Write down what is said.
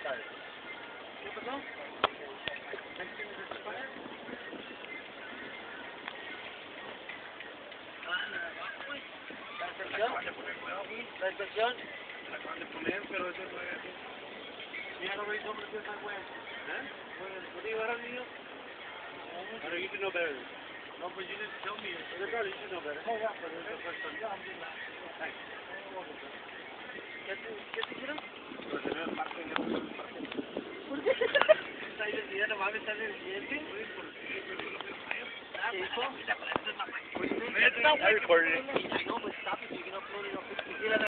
¿Qué pasó? ¿La inspección? ¿La inspección? La acaban de poner, pero eso no es... Mira, no me hizo hombre que es muy bueno. What do you want, niño? Pero you should know better. No, but you didn't tell me. You should know better. Hey, yeah, but it's the first time. Yeah, I'm just not. Thanks. ¿Qué te hicieron? Pero se ve el parque, ya no el parque. ¿Por qué? Está ahí el día, no mames, está en el diente. Oye, por sí, pero yo lo que vaya. ¿Qué hizo? I recorded it. I know, but stop it. You're going to upload it on Facebook.